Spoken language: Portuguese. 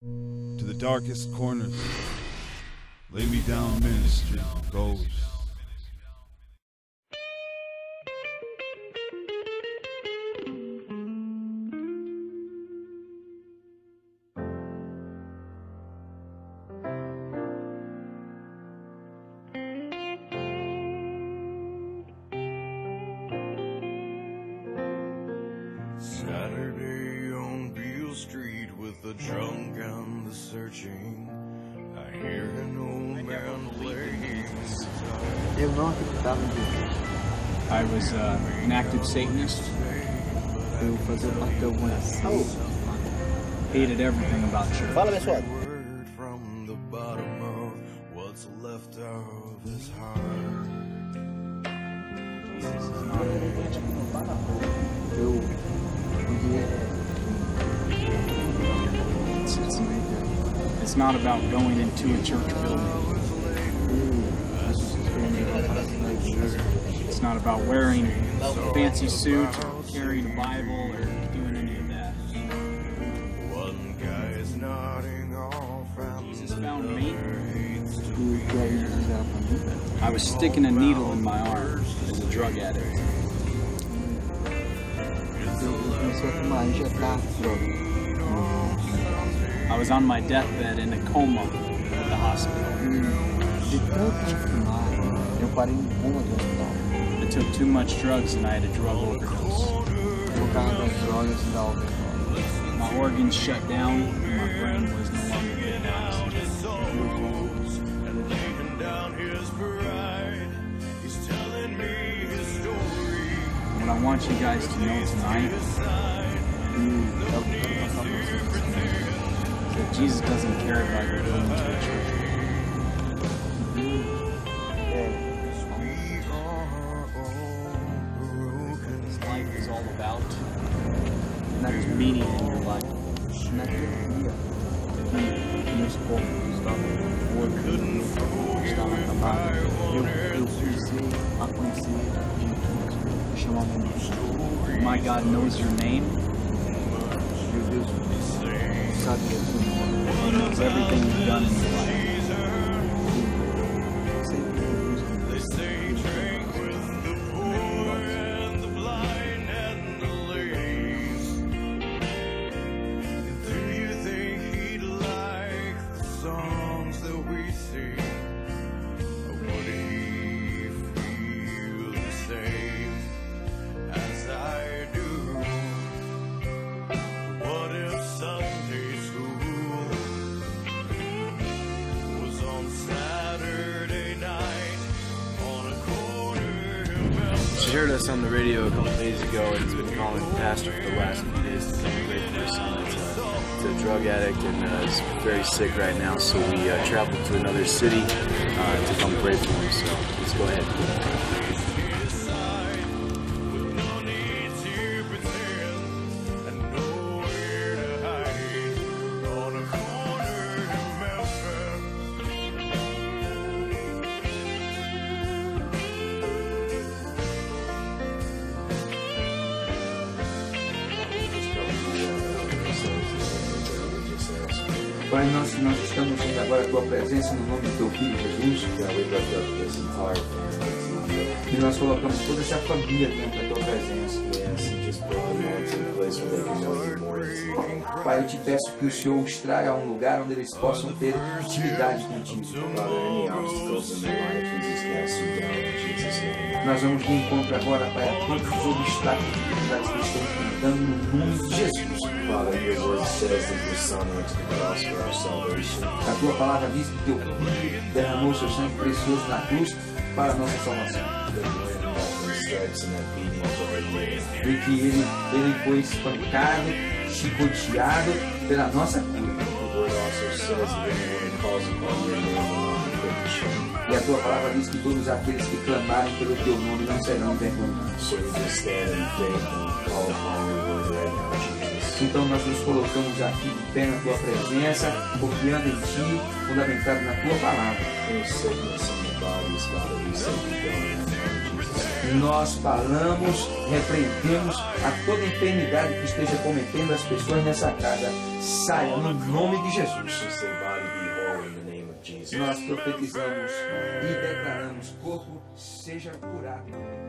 to the darkest corners. Lay me down, ministry goes. Saturday on Beale Street with the drunk and the searching. I hear an old man laying. Eu não acreditava em Deus. I was an active Satanist. Eu fazia parte de alguma ação. Hated everything about church. Fala, pessoal. Word from the bottom of what's left of his heart. Jesus is not a religion. Eu It's not about going into a church building. It's not about wearing a fancy suit, or carrying a Bible, or doing any of that. One guy's nodding off and Jesus found me. o que eles fizeram pra mim. I was sticking a needle in my arm as a drug addict. Eu comecei a tomar, injetar droga. I was on my deathbed in a coma at the hospital. De tanto fumar, eu parei em coma do hospital. I took too much drugs and I had a drug overdose. Por causa das drogas e da overdose. My organs shut down and my brain was no longer getting oxygen. What I want you guys to know tonight that Jesus doesn't care about you going to a church. His life is all about, there's meaning in your life. Naquele dia, meus corpos estavam acabados. Eu precisei a conhecer Jesus, chamar meu nome. My God knows your name. Meu Deus sabia tudo. He knows everything you've done in your life. She heard us on the radio a couple days ago and has been calling the pastor for the last few days to come pray for her son. It's a drug addict and is very sick right now, so we traveled to another city to come pray for him. So let's go ahead. Pai nosso, nós estamos indo agora a Tua presença no nome do Teu Filho Jesus. E nós colocamos toda essa família dentro da Tua presença. Pai, eu te peço que o Senhor os traga a um lugar onde eles possam ter intimidade contigo. Nós vamos de encontro agora, Pai, a todos os obstáculos e dificuldades que estão enfrentando no nome de Jesus. A Tua palavra diz que Teu Filho derramou seu sangue precioso na cruz para a nossa salvação. E que ele foi espancado, chicoteado pela nossa cura. E a Tua palavra diz que todos aqueles que clamarem pelo Teu nome não serão envergonhados. Então nós nos colocamos aqui de pé na Tua presença, confiando em Ti, fundamentado na Tua palavra. Nós falamos, repreendemos a toda enfermidade que esteja cometendo as pessoas nessa casa. Saia no nome de Jesus. Nós profetizamos e declaramos: corpo seja curado.